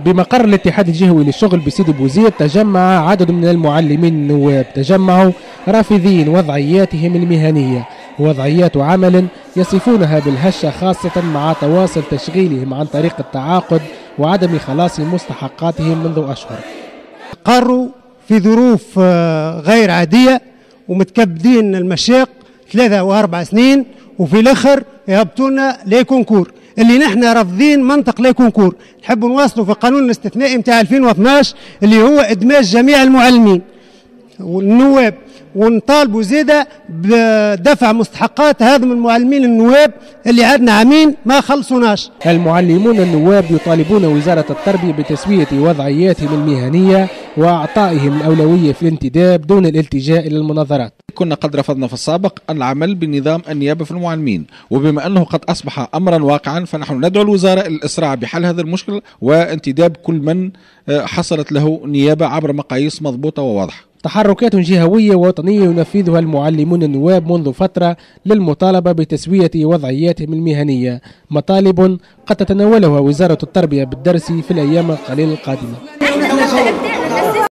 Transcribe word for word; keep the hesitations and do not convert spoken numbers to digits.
بمقر الاتحاد الجهوي للشغل بسيدي بوزيد تجمع عدد من المعلمين النواب، تجمعوا رافضين وضعياتهم المهنية، وضعيات عمل يصفونها بالهشة، خاصة مع تواصل تشغيلهم عن طريق التعاقد وعدم خلاص مستحقاتهم منذ أشهر. قروا في ظروف غير عادية ومتكبدين المشاق ثلاثة وأربع سنين، وفي الآخر يهبطونا لي كونكور اللي نحن رافضين منطق لي كونكور. نحب نواصلوا في القانون الاستثنائي نتاع ألفين واثناش اللي هو إدماج جميع المعلمين والنواب، ونطالبوا زيادة بدفع مستحقات هذم المعلمين النواب اللي عندنا عامين ما خلصوناش. المعلمون النواب يطالبون وزارة التربية بتسوية وضعياتهم المهنية وإعطائهم الأولوية في الانتداب دون الالتجاء إلى المناظرات. كنا قد رفضنا في السابق العمل بنظام النيابة في المعلمين، وبما أنه قد أصبح أمرا واقعا فنحن ندعو الوزارة إلى الإسراع بحل هذا المشكل وانتداب كل من حصلت له نيابة عبر مقاييس مضبوطة وواضحة. تحركات جهوية ووطنية ينفذها المعلمون النواب منذ فترة للمطالبة بتسوية وضعياتهم المهنية، مطالب قد تتناولها وزارة التربية بالدرس في الأيام القليلة القادمة.